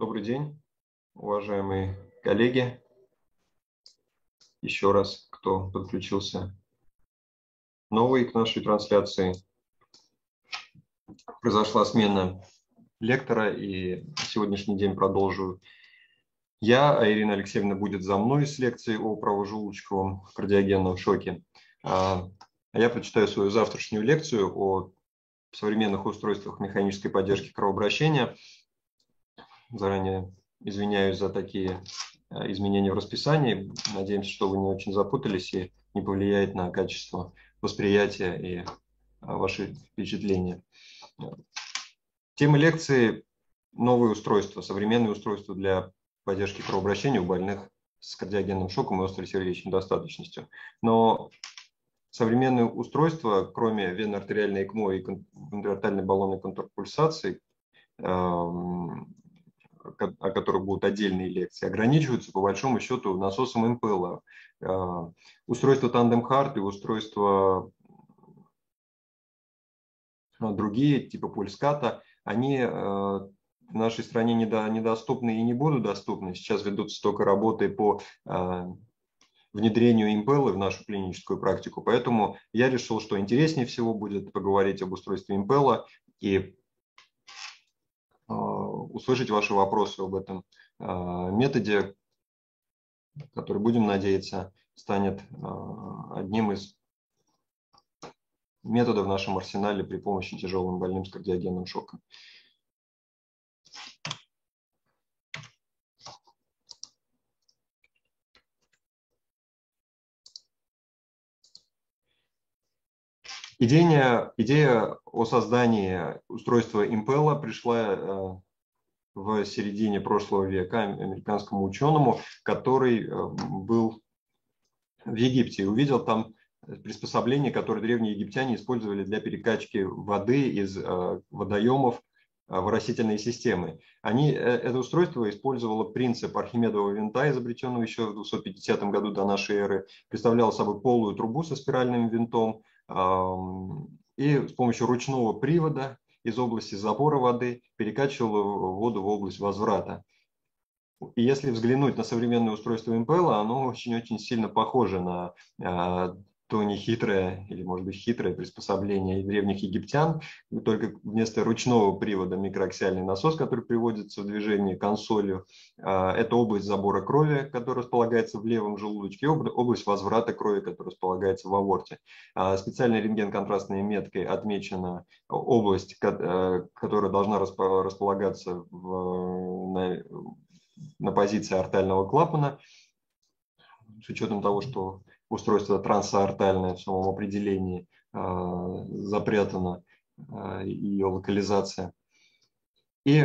Добрый день, уважаемые коллеги. Еще раз, кто подключился новый к нашей трансляции. Произошла смена лектора, и сегодняшний день продолжу я, а Ирина Алексеевна будет за мной с лекцией о правожелудочковом кардиогенном шоке. А я прочитаю свою завтрашнюю лекцию о современных устройствах механической поддержки кровообращения. Заранее извиняюсь за такие изменения в расписании. Надеемся, что вы не очень запутались и не повлияет на качество восприятия и ваши впечатления. Тема лекции – новые устройства, современные устройства для поддержки кровообращения у больных с кардиогенным шоком и острой сердечной недостаточностью. Но современные устройства, кроме венно-артериальной ЭКМО и контрартальной баллонной контрпульсации, о которых будут отдельные лекции, ограничиваются по большому счету насосом Импелла. Устройства Tandem Heart и устройства другие, типа Пульската, они в нашей стране недоступны и не будут доступны. Сейчас ведутся только работы по внедрению Импеллы в нашу клиническую практику. Поэтому я решил, что интереснее всего будет поговорить об устройстве Импелла и услышать ваши вопросы об этом методе, который, будем надеяться, станет одним из методов в нашем арсенале при помощи тяжелым больным с кардиогенным шоком. Идея о создании устройства Импелла пришла в середине прошлого века американскому ученому, который был в Египте и увидел там приспособление, которое древние египтяне использовали для перекачки воды из водоемов в оросительные системы. Это устройство использовало принцип Архимедового винта, изобретенного еще в 250 году до нашей эры, представляло собой полую трубу со спиральным винтом и с помощью ручного привода из области забора воды перекачивало воду в область возврата. И если взглянуть на современное устройство Импелла, оно очень-очень сильно похоже на то нехитрое или, может быть, хитрое приспособление древних египтян, только вместо ручного привода микроаксиальный насос, который приводится в движение консолью. Это область забора крови, которая располагается в левом желудочке, и область возврата крови, которая располагается в аорте. Специальной рентген-контрастной меткой отмечена область, которая должна располагаться на позиции артального клапана, с учетом того, что устройство трансаортальное в самом определении запрятано, ее локализация. И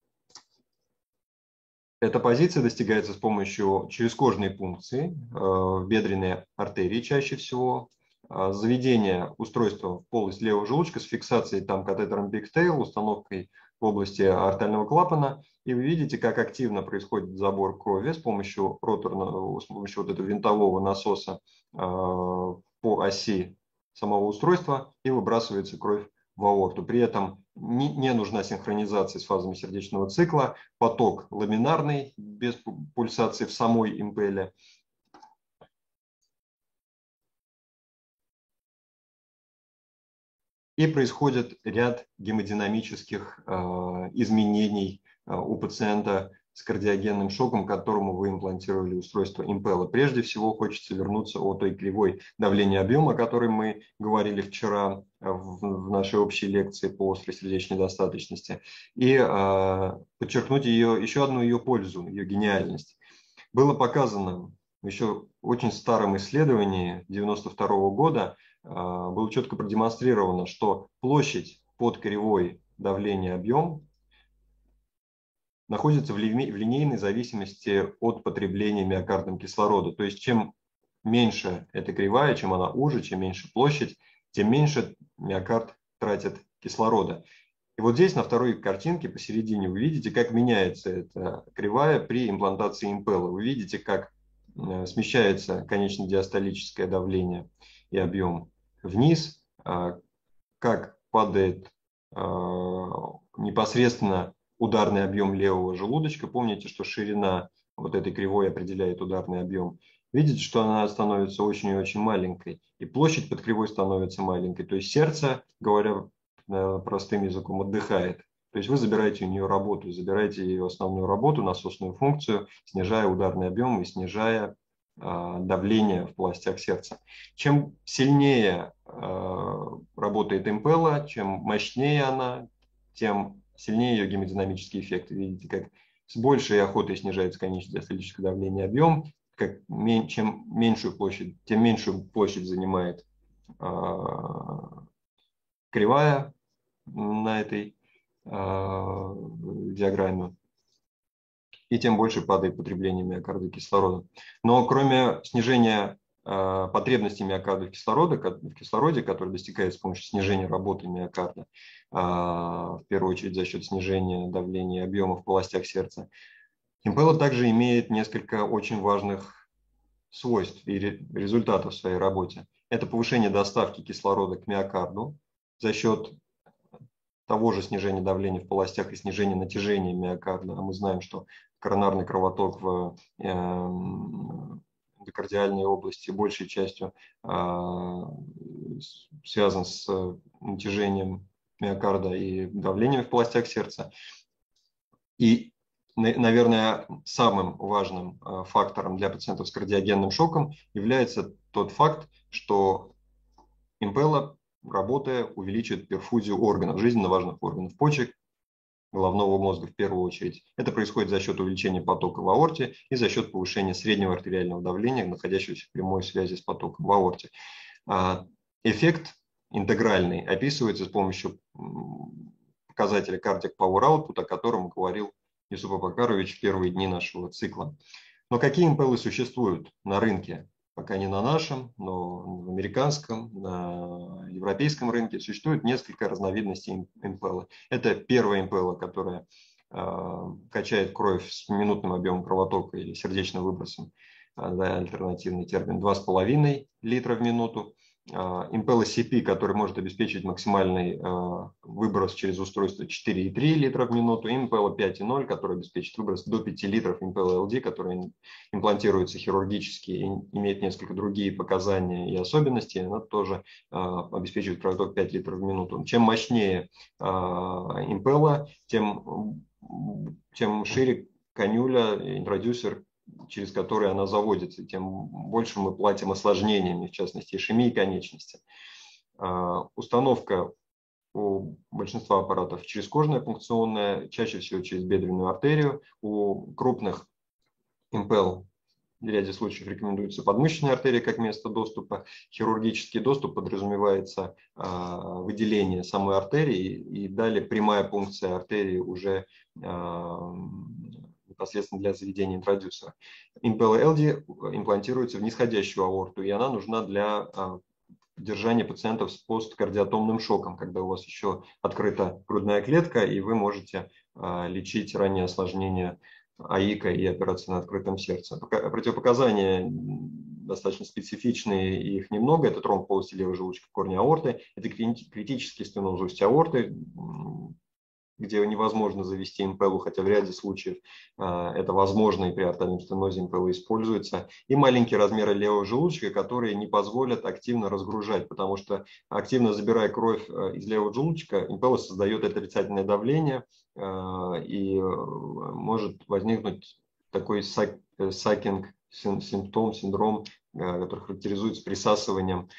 эта позиция достигается с помощью черезкожной пункции в бедренной артерии чаще всего, заведение устройства в полость левого желудочка с фиксацией там катетером Bigtail, установкой в области артального клапана, и вы видите, как активно происходит забор крови с помощью роторного, с помощью вот этого винтового насоса по оси самого устройства, и выбрасывается кровь в аорту. При этом не нужна синхронизация с фазами сердечного цикла, поток ламинарный, без пульсации в самой импелле. И происходит ряд гемодинамических изменений у пациента с кардиогенным шоком, которому вы имплантировали устройство Импелла. Прежде всего хочется вернуться о той кривой давления объема, о которой мы говорили вчера в нашей общей лекции по острой сердечной недостаточности, и подчеркнуть еще одну ее пользу, ее гениальность. Было показано еще в очень старом исследовании 1992 года, было четко продемонстрировано, что площадь под кривой давления объем находится в линейной зависимости от потребления миокардом кислорода. То есть чем меньше эта кривая, чем она уже, чем меньше площадь, тем меньше миокард тратит кислорода. И вот здесь на второй картинке посередине вы видите, как меняется эта кривая при имплантации Импелла. Вы видите, как смещается конечно-диастолическое давление и объем вниз, как падает непосредственно ударный объем левого желудочка. Помните, что ширина вот этой кривой определяет ударный объем. Видите, что она становится очень и очень маленькой, и площадь под кривой становится маленькой. То есть сердце, говоря простым языком, отдыхает. То есть вы забираете у нее работу, забираете ее основную работу, насосную функцию, снижая ударный объем и снижая давление в полостях сердца. Чем сильнее работает импелла, чем мощнее она, тем сильнее ее гемодинамический эффект. Видите, как с большей охотой снижается конечное диастолическое давление, объем, чем меньшую площадь, тем меньшую площадь занимает кривая на этой диаграмме, и тем больше падает потребление миокарда кислорода. Но кроме снижения потребности миокарда в кислороде, который достигается с помощью снижения работы миокарда, в первую очередь за счет снижения давления и объема в полостях сердца, импелла также имеет несколько очень важных свойств и результатов в своей работе. Это повышение доставки кислорода к миокарду за счет того же снижения давления в полостях и снижения натяжения миокарда. А мы знаем, что коронарный кровоток в эндокардиальной области большей частью связан с натяжением миокарда и давлением в полостях сердца. И, наверное, самым важным фактором для пациентов с кардиогенным шоком является тот факт, что импелла, работая, увеличивает перфузию органов, жизненно важных органов почек, головного мозга в первую очередь. Это происходит за счет увеличения потока в аорте и за счет повышения среднего артериального давления, находящегося в прямой связи с потоком в аорте. Эффект интегральный описывается с помощью показателя Cardiac Power Output, о котором говорил Юсуп Абакарович в первые дни нашего цикла. Но какие импеллы существуют на рынке? Пока не на нашем, но в американском, на европейском рынке существует несколько разновидностей импелла. Это первая импелла, которая качает кровь с минутным объемом кровотока или сердечным выбросом, альтернативный термин, 2,5 литра в минуту. Импелла CP, который может обеспечить максимальный выброс через устройство 4,3 литра в минуту, и Импелла 5,0, который обеспечит выброс до 5 литров, Импелла LD, который имплантируется хирургически и имеет несколько другие показания и особенности, она тоже обеспечивает кровоток 5 литров в минуту. Чем мощнее Импелла, тем шире канюля, интродюсер, через которые она заводится, тем больше мы платим осложнениями, в частности, ишемии конечности. Установка у большинства аппаратов черезкожная функционная, чаще всего через бедренную артерию. У крупных импелл в ряде случаев рекомендуется подмышечная артерия как место доступа. Хирургический доступ подразумевается выделение самой артерии и далее прямая пункция артерии уже непосредственно для заведения интродюсера. Импелла LD имплантируется в нисходящую аорту, и она нужна для поддержания пациентов с посткардиотомным шоком, когда у вас еще открыта грудная клетка, и вы можете лечить ранние осложнения АИКа и операции на открытом сердце. Противопоказания достаточно специфичные, и их немного. Это тромб полости левой желудочки в корне аорты, это критический стеноз устья аорты, где невозможно завести импеллу, хотя в ряде случаев это возможно, и при артериальном стенозе импелла используется, и маленькие размеры левого желудочка, которые не позволят активно разгружать, потому что активно забирая кровь из левого желудочка, импелла создает отрицательное давление, и может возникнуть такой сакинг синдром, который характеризуется присасыванием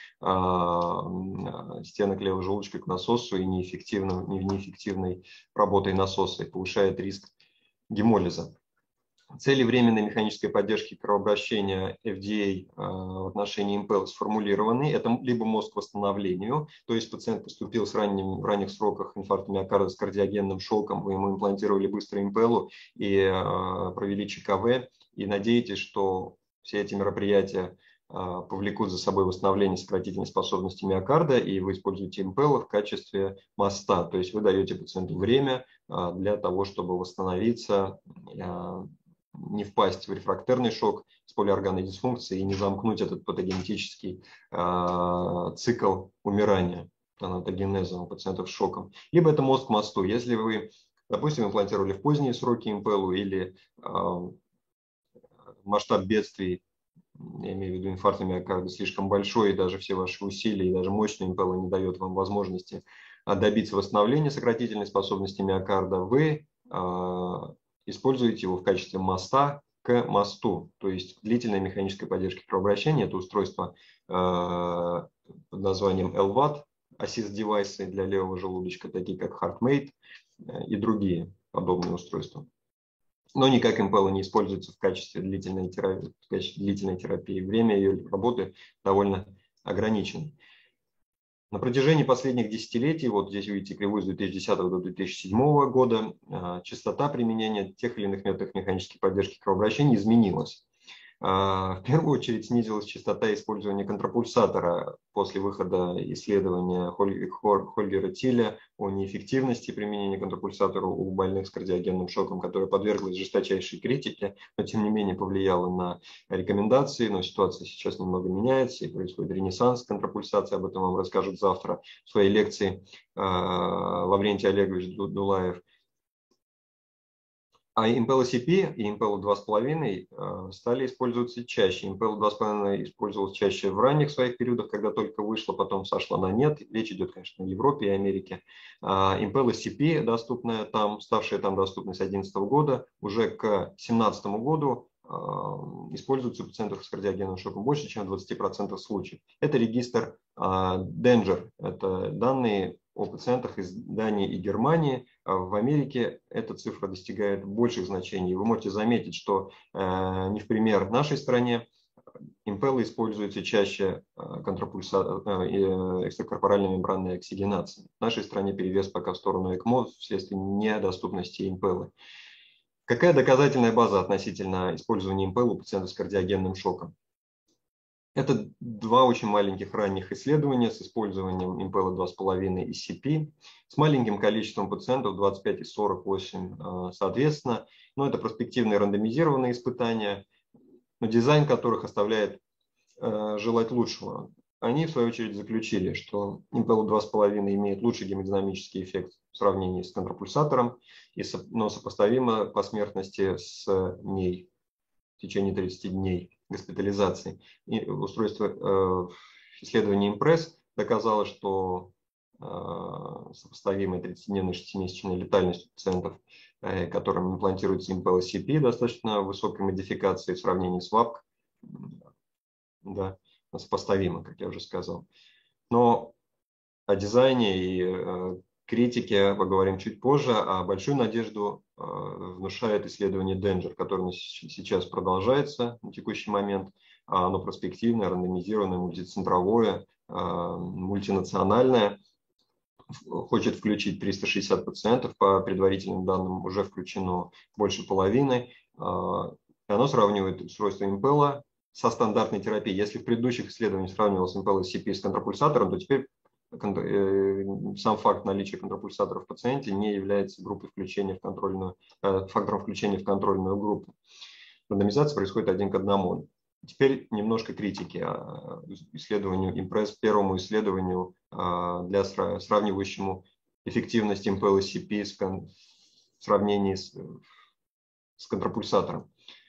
стенок левого желудочка к насосу и неэффективной работой насоса, и повышает риск гемолиза. Цели временной механической поддержки кровообращения FDA в отношении импелла сформулированы. Это либо мозг к восстановлению, то есть пациент поступил в ранних сроках инфаркта миокарда с кардиогенным шоком, вы ему имплантировали быстро импеллу и провели ЧКВ, и надеетесь, что все эти мероприятия повлекут за собой восстановление сократительной способности миокарда, и вы используете импеллу в качестве моста, то есть вы даете пациенту время для того, чтобы восстановиться, не впасть в рефрактерный шок с полиорганной дисфункцией и не замкнуть этот патогенетический цикл умирания, анатогенеза у пациентов с шоком. Либо это мост к мосту. Если вы Допустим, имплантировали в поздние сроки импеллу или масштаб бедствий, я имею в виду инфаркт миокарда, слишком большой, и даже все ваши усилия, и даже мощный импелла не дает вам возможности добиться восстановления сократительной способности миокарда, вы используете его в качестве моста к мосту, то есть длительной механической поддержки кровообращения. Это устройство под названием LVAD, assist-девайсы для левого желудочка, такие как HeartMate и другие подобные устройства. Но никак импелла не используется в качестве длительной терапии. Время ее работы довольно ограничено. На протяжении последних десятилетий, вот здесь видите кривую с 2010 до 2007 года, частота применения тех или иных методов механической поддержки кровообращения изменилась. В первую очередь снизилась частота использования контрапульсатора после выхода исследования Хольгера Тиля о неэффективности применения контрапульсатора у больных с кардиогенным шоком, которая подверглась жесточайшей критике, но тем не менее повлияла на рекомендации. Но ситуация сейчас немного меняется и происходит ренессанс контрапульсации. Об этом вам расскажут завтра в своей лекции Лаврентий Олегович Дулаев. А Impella CP и Impella 2.5 стали использоваться чаще. Impella 2.5 использовалась чаще в ранних своих периодах, когда только вышла, потом сошла на нет. Речь идет, конечно, о Европе и Америке. Impella CP, доступная там, ставшая там доступной с 2011 года, уже к 2017 году используется у пациентов с кардиогенным шоком больше, чем в 20% случаев. Это регистр Danger. Это данные о пациентах из Дании и Германии. В Америке эта цифра достигает больших значений. Вы можете заметить, что не в пример нашей стране импелла используется чаще экстракорпоральной мембранной оксигенации. В нашей стране перевес пока в сторону ЭКМО вследствие недоступности импеллы. Какая доказательная база относительно использования импелла у пациентов с кардиогенным шоком? Это два очень маленьких ранних исследования с использованием импелла 2.5 и CP с маленьким количеством пациентов, 25 и 48 соответственно. Но это проспективные рандомизированные испытания, но дизайн которых оставляет желать лучшего. Они, в свою очередь, заключили, что импелла 2.5 имеет лучший гемодинамический эффект в сравнении с контрапульсатором, но сопоставимо по смертности с ней в течение 30 дней госпитализации. И устройство исследования IMPRESS доказало, что сопоставимая 30-дневной 6-месячной летальность пациентов, которым имплантируется Impella CP, достаточно высокой модификации в сравнении с VAPC, да, сопоставимо, как я уже сказал. Но о дизайне и критике поговорим чуть позже, а большую надежду внушает исследование Danger, которое сейчас продолжается на текущий момент. Оно проспективное, рандомизированное, мультицентровое, мультинациональное. Хочет включить 360 пациентов, по предварительным данным уже включено больше половины. И оно сравнивает устройство Impella со стандартной терапией. Если в предыдущих исследованиях сравнивалось Impella CP с контрапульсатором, то теперь сам факт наличия контрапульсатора в пациенте не является группой включения в контрольную, фактором включения в контрольную группу. Рандомизация происходит 1 к 1. Теперь немножко критики исследованию IMPRESS, первому исследованию для сравнивающему эффективность Impella CP в сравнении с контрапульсатором.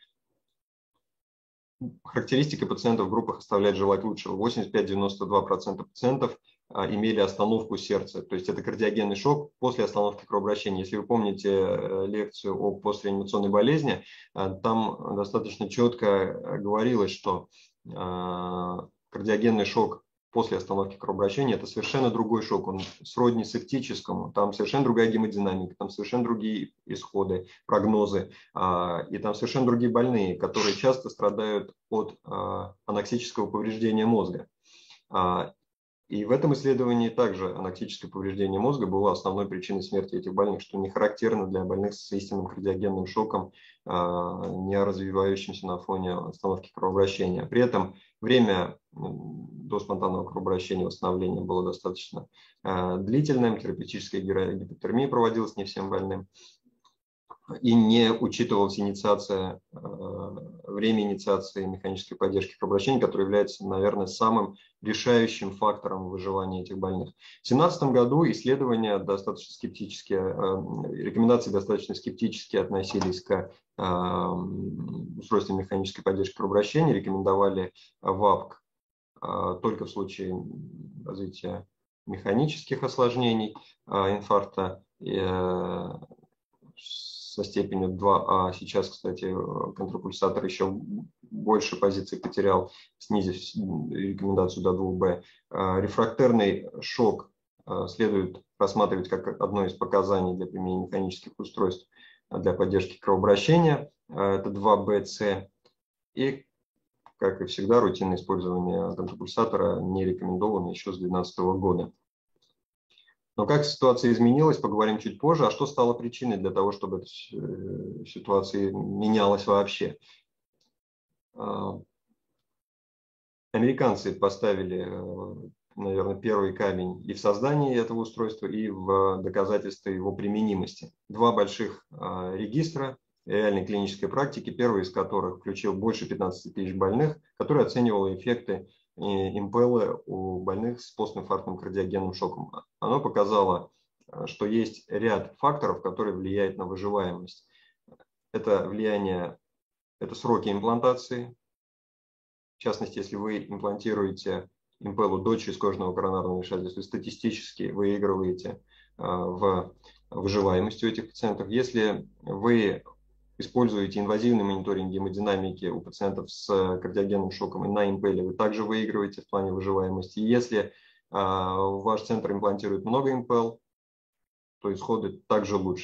Характеристика пациентов в группах оставляет желать лучшего. 85-92% пациентов имели остановку сердца, то есть это кардиогенный шок после остановки кровообращения. Если вы помните лекцию о постреанимационной болезни, там достаточно четко говорилось, что кардиогенный шок после остановки кровообращения – это совершенно другой шок, он сродни септическому, там совершенно другая гемодинамика, там совершенно другие исходы, прогнозы, и там совершенно другие больные, которые часто страдают от аноксического повреждения мозга. И в этом исследовании также аноксическое повреждение мозга было основной причиной смерти этих больных, что не характерно для больных с истинным кардиогенным шоком, не развивающимся на фоне остановки кровообращения. При этом время до спонтанного кровообращения восстановления было достаточно длительным, терапевтическая гипотермия проводилась не всем больным. и не учитывалась время инициации механической поддержки кровообращения, которое является, наверное, самым решающим фактором выживания этих больных. В 2017 году исследования достаточно скептически, рекомендации достаточно скептически относились к устройству механической поддержки кровообращения, рекомендовали ВАПК только в случае развития механических осложнений, инфаркта со степенью 2А. Сейчас, кстати, контрапульсатор еще больше позиций потерял, снизив рекомендацию до 2Б. Рефрактерный шок следует рассматривать как одно из показаний для применения механических устройств для поддержки кровообращения. Это 2БЦ. И, как и всегда, рутинное использование контрапульсатора не рекомендовано еще с 2012 года. Но как ситуация изменилась, поговорим чуть позже. А что стало причиной для того, чтобы эта ситуация менялась вообще? Американцы поставили, наверное, первый камень и в создании этого устройства, и в доказательстве его применимости. Два больших регистра реальной клинической практики, первый из которых включил больше 15 тысяч больных, который оценивал эффекты импеллы у больных с постинфарктным кардиогенным шоком. Оно показало, что есть ряд факторов, которые влияют на выживаемость. Это влияние, это сроки имплантации. В частности, если вы имплантируете импеллу до чрезкожного коронарного вмешательства, статистически выигрываете в выживаемости у этих пациентов. Если вы используете инвазивный мониторинг гемодинамики у пациентов с кардиогенным шоком и на импелле, вы также выигрываете в плане выживаемости. Если ваш центр имплантирует много импелл, то исходы также лучше.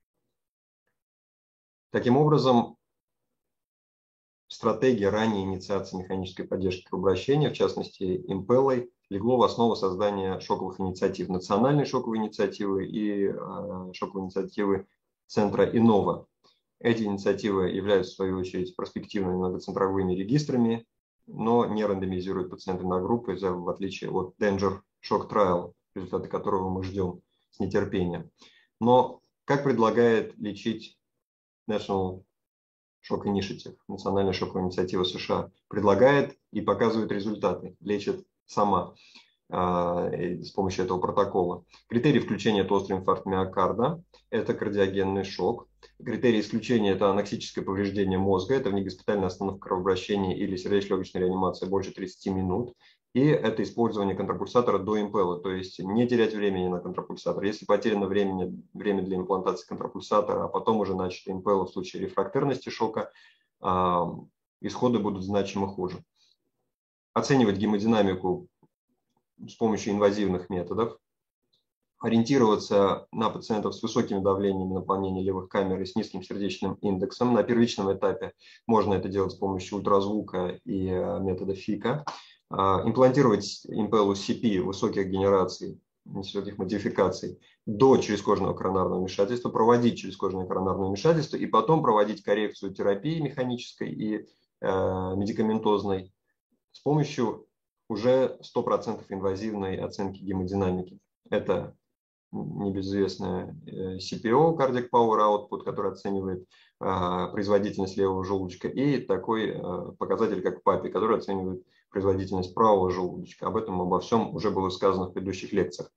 Таким образом, стратегия ранней инициации механической поддержки кровообращения, в частности импеллой, легло в основу создания шоковых инициатив, национальной шоковой инициативы и шоковой инициативы центра Иннова. Эти инициативы являются, в свою очередь, перспективными многоцентровыми регистрами, но не рандомизируют пациенты на группы, в отличие от Danger Shock Trial, результаты которого мы ждем с нетерпением. Но как предлагает лечить National Shock Initiative, национальная шоковая инициатива США? Предлагает и показывает результаты, лечит сама с помощью этого протокола. Критерий включения – это острый инфаркт миокарда, это кардиогенный шок. Критерий исключения – это аноксическое повреждение мозга, это внегоспитальная остановка кровообращения или сердечно-легочная реанимация больше 30 минут. И это использование контрапульсатора до импелла, то есть не терять времени на контрапульсатор. Если потеряно время для имплантации контрапульсатора, а потом уже начато импелла в случае рефрактерности шока, исходы будут значимо хуже. Оценивать гемодинамику с помощью инвазивных методов, ориентироваться на пациентов с высокими давлениями наполнения левых камер и с низким сердечным индексом. На первичном этапе можно это делать с помощью ультразвука и метода ФИКа. Имплантировать импеллу CP высоких генераций, высоких модификаций до чрезкожного коронарного вмешательства, проводить чрезкожное коронарное вмешательство и потом проводить коррекцию терапии механической и медикаментозной с помощью уже 100% инвазивной оценки гемодинамики. Это небезызвестная CPO, Cardiac Power Output, который оценивает производительность левого желудочка, и такой показатель, как PAPI, который оценивает производительность правого желудочка. Обо всем уже было сказано в предыдущих лекциях.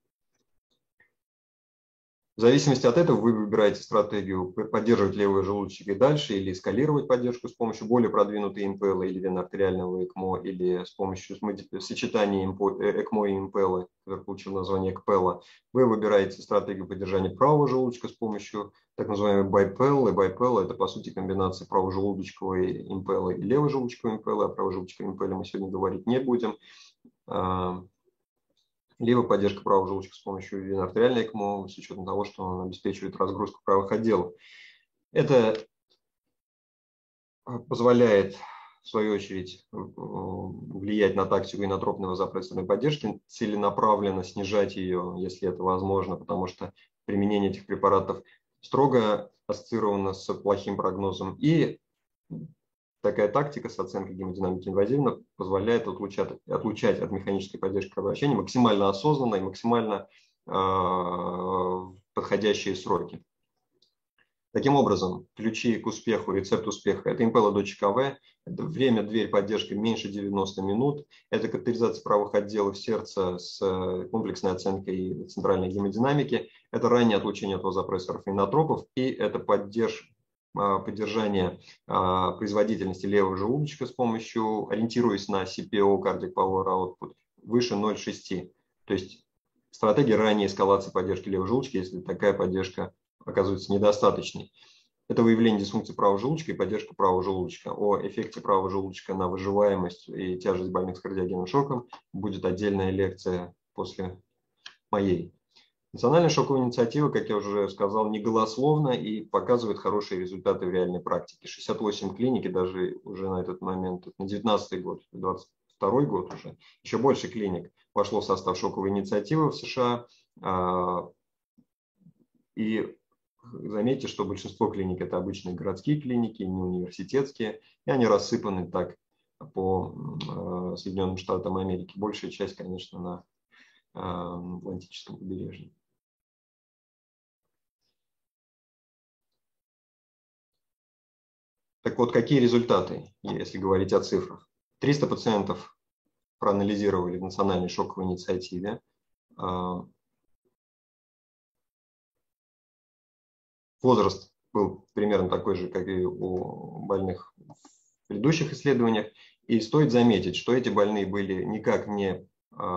В зависимости от этого вы выбираете стратегию поддерживать левый желудочек и дальше, или эскалировать поддержку с помощью более продвинутой импеллы или веноартериального ЭКМО, или с помощью сочетания ЭКМО и импеллы, который получил название ЭКПЕЛа. Вы выбираете стратегию поддержания правого желудочка с помощью так называемой байпеллы. Байпелла – это, по сути, комбинация правожелудочковой импеллы и левожелудочковой импеллы. О правожелудочковой импелле мы сегодня говорить не будем. Либо поддержка правого желудочка с помощью веноартериальной ЭКМО, с учетом того, что он обеспечивает разгрузку правых отделов. Это позволяет, в свою очередь, влиять на тактику инотропной вазопрессорной поддержки, целенаправленно снижать ее, если это возможно, потому что применение этих препаратов строго ассоциировано с плохим прогнозом. И такая тактика с оценкой гемодинамики инвазивно позволяет отлучать от механической поддержки кровообращения максимально осознанно и максимально подходящие сроки. Таким образом, ключи к успеху, рецепт успеха – это Impella дочек АВ, это время, дверь, поддержка меньше 90 минут, это катетеризация правых отделов сердца с комплексной оценкой центральной гемодинамики, это раннее отлучение от вазопрессоров и инотропов, и это поддержание производительности левого желудочка с помощью, ориентируясь на CPO, Cardiac Power Output, выше 0,6. То есть стратегия ранней эскалации поддержки левого желудочка, если такая поддержка оказывается недостаточной. Это выявление дисфункции правого желудочка и поддержка правого желудочка. О эффекте правого желудочка на выживаемость и тяжесть больных с кардиогенным шоком будет отдельная лекция после моей. Национальная шоковая инициатива, как я уже сказал, не голословна и показывает хорошие результаты в реальной практике. 68 клиник, и даже уже на этот момент, на 19 год, 22 год уже, еще больше клиник вошло в состав шоковой инициативы в США. И заметьте, что большинство клиник – это обычные городские клиники, не университетские, и они рассыпаны так по Соединенным Штатам Америки. Большая часть, конечно, на Атлантическом побережье. Так вот, какие результаты, если говорить о цифрах? 300 пациентов проанализировали в национальной шоковой инициативе. Возраст был примерно такой же, как и у больных в предыдущих исследованиях. И стоит заметить, что эти больные были никак не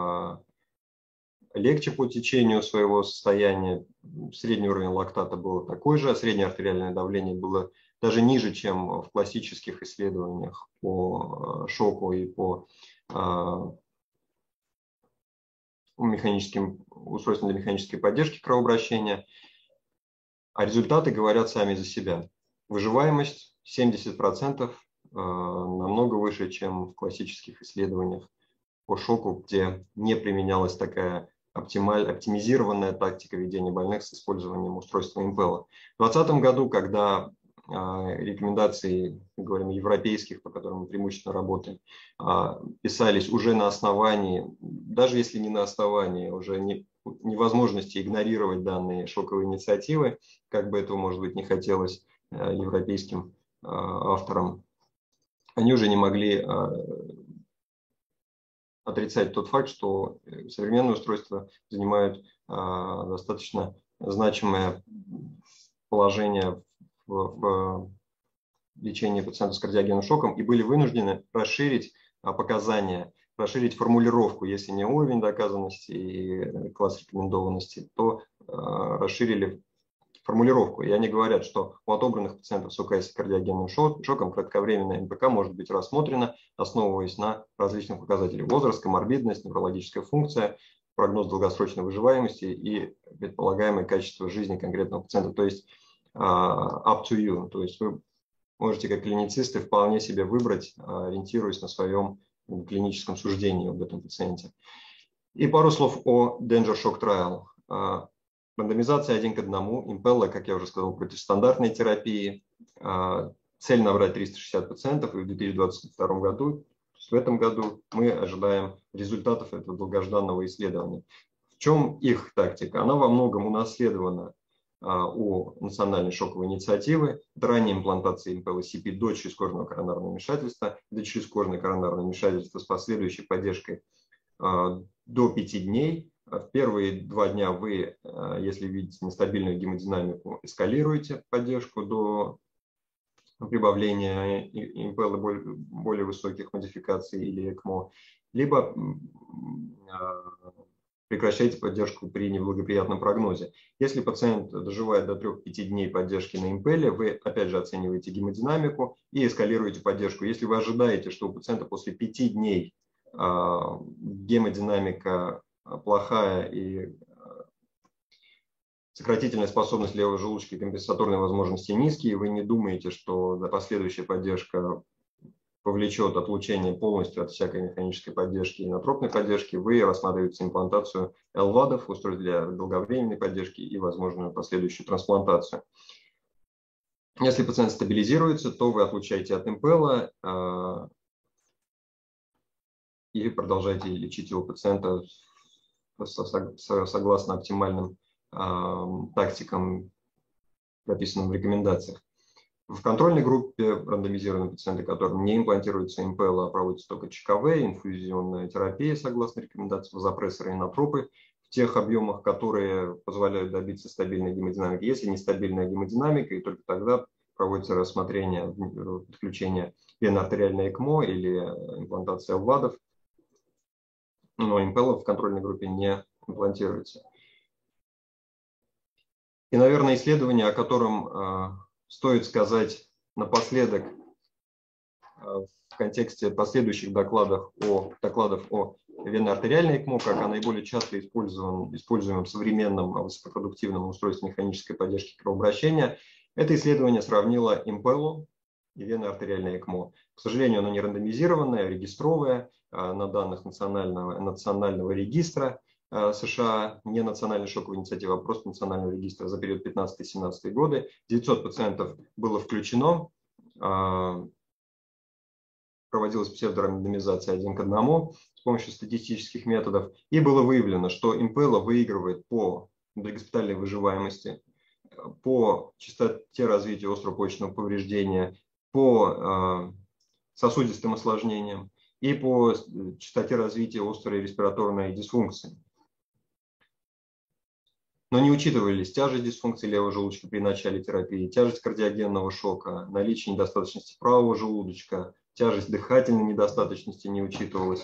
легче по течению своего состояния. Средний уровень лактата был такой же, а среднее артериальное давление было даже ниже, чем в классических исследованиях по шоку и по механическим устройствам для механической поддержки кровообращения. А результаты говорят сами за себя. Выживаемость 70%, намного выше, чем в классических исследованиях по шоку, где не применялась такая оптимизированная тактика ведения больных с использованием устройства Impella. В 2020 году, когда рекомендации, говорим, европейских, по которым мы преимущественно работаем, писались уже на основании, даже если не на основании, уже невозможности игнорировать данные шоковой инициативы, как бы этого, может быть, не хотелось европейским авторам, они уже не могли отрицать тот факт, что современные устройства занимают достаточно значимое положение в лечении пациентов с кардиогенным шоком и были вынуждены расширить показания, расширить формулировку, если не уровень доказанности и класс рекомендованности, то расширили формулировку. И они говорят, что у отобранных пациентов с ОКС и кардиогенным шоком кратковременная МПК может быть рассмотрена, основываясь на различных показателях: возраст, коморбидность, неврологическая функция, прогноз долгосрочной выживаемости и предполагаемое качество жизни конкретного пациента. То есть up to you. То есть вы можете как клиницисты вполне себе выбрать, ориентируясь на своем клиническом суждении об этом пациенте. И пару слов о Danger Shock Trial. Рандомизация 1 к 1, Impella, как я уже сказал, против стандартной терапии. Цель набрать 360 пациентов, и в 2022 году, то есть в этом году, мы ожидаем результатов этого долгожданного исследования. В чем их тактика? Она во многом унаследована у национальной шоковой инициативы. Это ранняя имплантация Impella CP до черезкожного коронарного вмешательства, до черезкожное коронарное вмешательство с последующей поддержкой до 5 дней. В первые 2 дня вы, если видите нестабильную гемодинамику, эскалируете поддержку до прибавления Impella более высоких модификаций или ECMO, либо прекращайте поддержку при неблагоприятном прогнозе. Если пациент доживает до 3-5 дней поддержки на Impella, вы опять же оцениваете гемодинамику и эскалируете поддержку. Если вы ожидаете, что у пациента после 5 дней гемодинамика плохая и сократительная способность левого желудочка и компенсаторные возможности низкие, вы не думаете, что последующая поддержка повлечет отлучение полностью от всякой механической поддержки и инотропной поддержки, вы рассматриваете имплантацию ЛВАДов, устройств для долговременной поддержки и возможную последующую трансплантацию. Если пациент стабилизируется, то вы отлучаете от Impella и продолжаете лечить его пациента согласно оптимальным тактикам прописанном в рекомендациях. В контрольной группе рандомизированные пациенты, которым не имплантируется ИМПЛ, а проводится только ЧКВ, инфузионная терапия, согласно рекомендациям, вазопрессоры и инотропы в тех объемах, которые позволяют добиться стабильной гемодинамики. Если нестабильная гемодинамика, и только тогда проводится рассмотрение подключения венно-артериальной ЭКМО или имплантация ВАДов, но ИМПЛ в контрольной группе не имплантируется. И, наверное, исследование, о котором стоит сказать напоследок в контексте последующих докладов о венно-артериальной ЭКМО, как о наиболее часто используемом современном высокопродуктивном устройстве механической поддержки кровообращения, это исследование сравнило ИМПЛ и венно-артериальное ЭКМО. К сожалению, оно не рандомизированное, регистровое на данных национального регистра США, не национальной шоковой инициативы, а просто национального регистра за период 15-17 годы. 900 пациентов было включено, проводилась псевдорандомизация 1 к 1 с помощью статистических методов, и было выявлено, что ИМПЛ выигрывает по госпитальной выживаемости, по частоте развития острого-почечного повреждения, по сосудистым осложнениям и по частоте развития острой респираторной дисфункции. Но не учитывались тяжесть дисфункции левого желудочка при начале терапии, тяжесть кардиогенного шока, наличие недостаточности правого желудочка, тяжесть дыхательной недостаточности не учитывалась.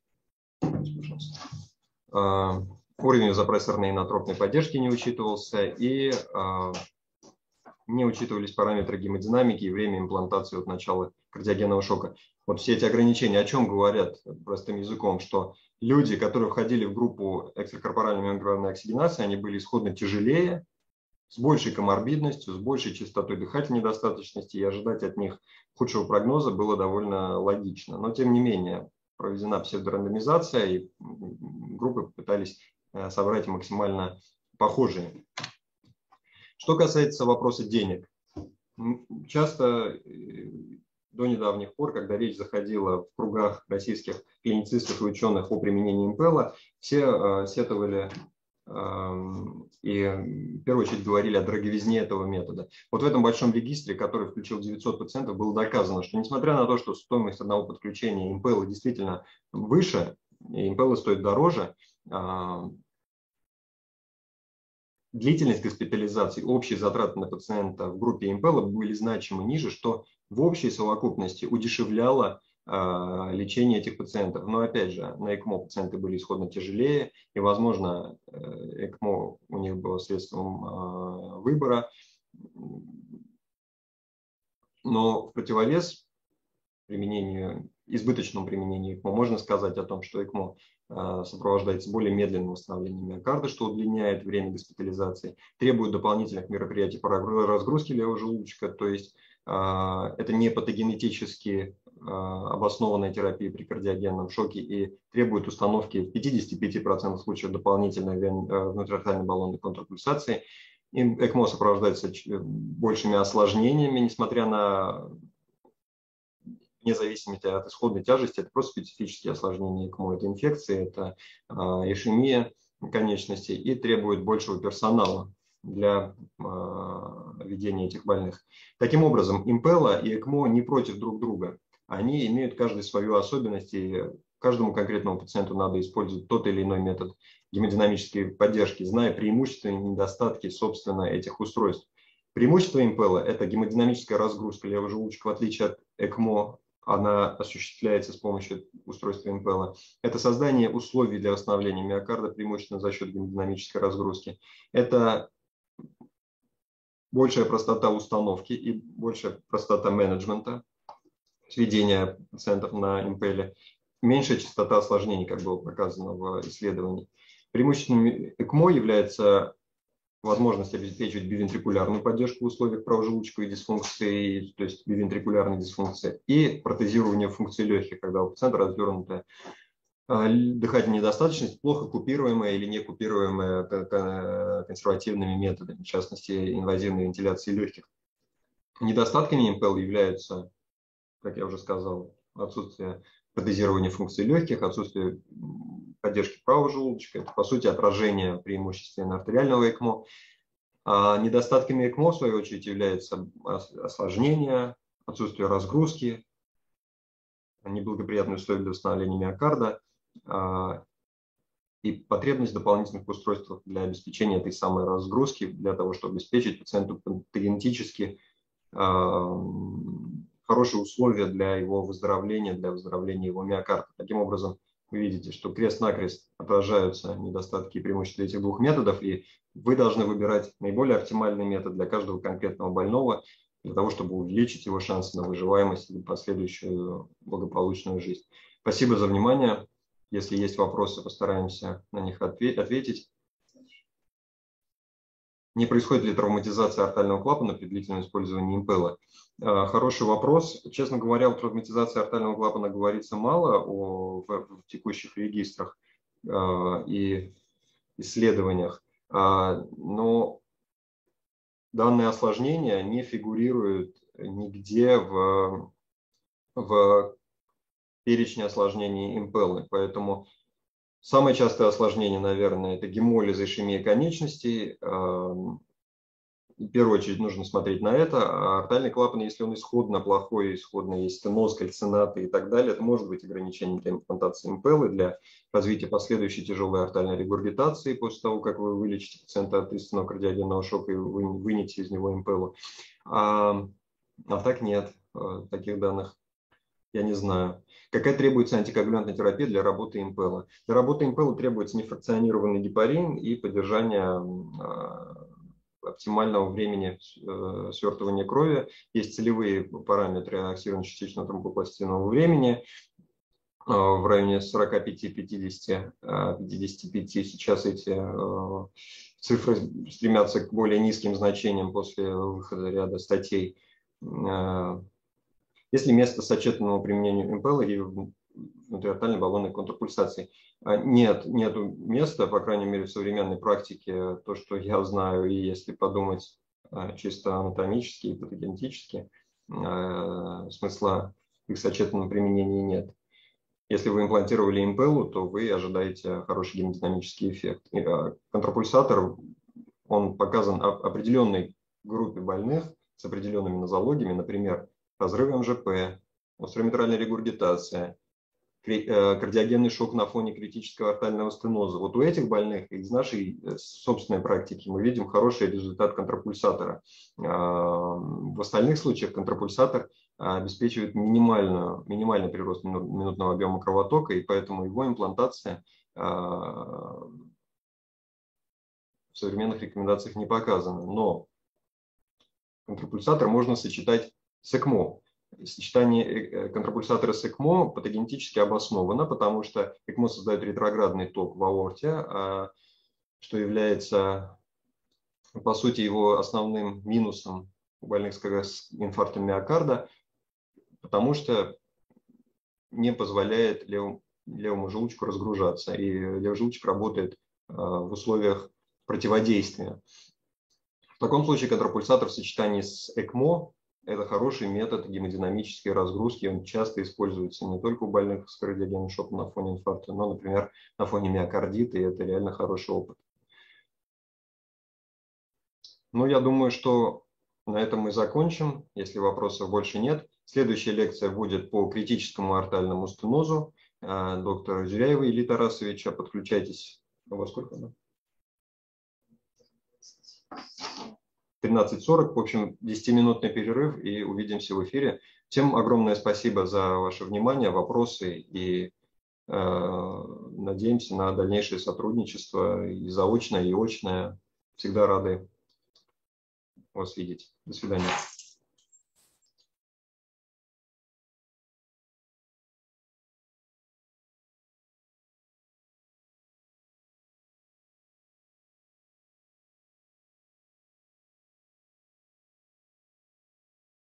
Уровень вазопрессорной и инотропной поддержки не учитывался, и не учитывались параметры гемодинамики и время имплантации от начала кардиогенного шока. Вот все эти ограничения о чем говорят простым языком, что люди, которые входили в группу экстракорпоральной мембранной оксигенации, они были исходно тяжелее, с большей коморбидностью, с большей частотой дыхательной недостаточности, и ожидать от них худшего прогноза было довольно логично. Но тем не менее проведена псевдорандомизация, и группы пытались собрать максимально похожие. Что касается вопроса денег, часто до недавних пор, когда речь заходила в кругах российских клиницистов и ученых о применении ИМПЛ, все сетовали и в первую очередь говорили о дороговизне этого метода. Вот в этом большом регистре, который включил 900 пациентов, было доказано, что несмотря на то, что стоимость одного подключения ИМПЛ действительно выше, и ИМПЛ стоит дороже, длительность госпитализации, общие затраты на пациента в группе ИМПЛ были значимо ниже, что в общей совокупности удешевляло лечение этих пациентов. Но опять же, на ЭКМО пациенты были исходно тяжелее, и, возможно, ЭКМО у них было средством выбора. Но в противовес избыточному применению ЭКМО можно сказать о том, что ЭКМО сопровождается более медленным восстановлением миокарда, что удлиняет время госпитализации, требует дополнительных мероприятий по разгрузке левого желудочка, то есть это не патогенетически обоснованная терапия при кардиогенном шоке и требует установки в 55% случаев дополнительной внутриортальной баллонной контрпульсации. ЭКМО сопровождается большими осложнениями, несмотря на вне зависимости от исходной тяжести, это просто специфические осложнения ЭКМО, это инфекции, это ишемия конечностей и требует большего персонала для ведения этих больных. Таким образом, ИМПЛ и ЭКМО не против друг друга. Они имеют каждый свою особенность, и каждому конкретному пациенту надо использовать тот или иной метод гемодинамической поддержки, зная преимущества и недостатки, собственно, этих устройств. Преимущество ИМПЛ – это гемодинамическая разгрузка левого желудочка, в отличие от ЭКМО, она осуществляется с помощью устройства ИМПЛ. Это создание условий для восстановления миокарда, преимущественно за счет гемодинамической разгрузки. Это большая простота установки и большая простота менеджмента, сведения пациентов на ИМПЛ, меньшая частота осложнений, как было показано в исследовании. Преимуществом ЭКМО является возможность обеспечивать бивентрикулярную поддержку в условиях правожелудочковой дисфункции, то есть бивентрикулярной дисфункции, и протезирование функции легких, когда у пациента развернутая дыхательная недостаточность, плохо купируемая или не купируемая консервативными методами, в частности, инвазивной вентиляции легких. Недостатками ИМПЛ являются, как я уже сказал, отсутствие протезирования функций легких, отсутствие поддержки правого желудочка, это, по сути, отражение преимущественно артериального ЭКМО. А недостатками ЭКМО, в свою очередь, являются осложнения, отсутствие разгрузки, неблагоприятные условия для восстановления миокарда и потребность в дополнительных устройствах для обеспечения этой самой разгрузки, для того, чтобы обеспечить пациенту генетически хорошие условия для его выздоровления, для выздоровления его миокарда. Таким образом, вы видите, что крест-накрест отражаются недостатки и преимущества этих двух методов, и вы должны выбирать наиболее оптимальный метод для каждого конкретного больного, для того, чтобы увеличить его шансы на выживаемость и последующую благополучную жизнь. Спасибо за внимание. Если есть вопросы, постараемся на них ответить. Не происходит ли травматизация артального клапана при длительном использовании импелла? Хороший вопрос. Честно говоря, о травматизации артального клапана говорится мало в текущих регистрах и исследованиях, но данные осложнения не фигурируют нигде в перечне осложнений импеллы. Поэтому самое частое осложнение, наверное, это гемолиз, ишемия конечностей. В первую очередь нужно смотреть на это. А артальный клапан, если он исходно плохой, исходно есть стеноз, кальцинаты и так далее, это может быть ограничением для имплантации импеллы, для развития последующей тяжелой артальной регургитации после того, как вы вылечите пациента от истинного кардиогенного шока и вынете из него импеллу. А так нет, таких данных я не знаю. Какая требуется антикоагулянтная терапия для работы импелла? Для работы импелла требуется нефракционированный гепарин и поддержание оптимального времени свертывания крови. Есть целевые параметры аннексированно-частичного тромбопластинного времени в районе 45-50, 55. Сейчас эти цифры стремятся к более низким значениям после выхода ряда статей. Есть ли место сочетанному применению импелла и внутриортальной баллонной контрпульсации? Нет, нету места, по крайней мере, в современной практике, то, что я знаю, и если подумать чисто анатомически и патогенетически, смысла их сочетанного применения нет. Если вы имплантировали импеллу, то вы ожидаете хороший гемодинамический эффект. Контрапульсатор, он показан определенной группе больных с определенными нозологиями, например, разрыв МЖП, острая митральная регургитация, кардиогенный шок на фоне критического артального стеноза. Вот у этих больных из нашей собственной практики мы видим хороший результат контрапульсатора. В остальных случаях контрапульсатор обеспечивает минимальный прирост минутного объема кровотока, и поэтому его имплантация в современных рекомендациях не показана. Но контрапульсатор можно сочетать с ЭКМО. Сочетание контрапульсатора с ЭКМО патогенетически обосновано, потому что ЭКМО создает ретроградный ток в аорте, что является, по сути, его основным минусом у больных с инфарктом миокарда, потому что не позволяет левому желудочку разгружаться, и левый желудочек работает в условиях противодействия. В таком случае контрапульсатор в сочетании с ЭКМО – это хороший метод гемодинамической разгрузки. Он часто используется не только у больных с кардиогенным шоком на фоне инфаркта, но, например, на фоне миокардита, и это реально хороший опыт. Ну, я думаю, что на этом мы закончим, если вопросов больше нет. Следующая лекция будет по критическому артальному стенозу. Доктор Зюряева Ильи Тарасовича. Подключайтесь. У вас сколько? 13:40. В общем, 10-минутный перерыв, и увидимся в эфире. Всем огромное спасибо за ваше внимание, вопросы, и надеемся на дальнейшее сотрудничество, и заочное, и очное. Всегда рады вас видеть. До свидания.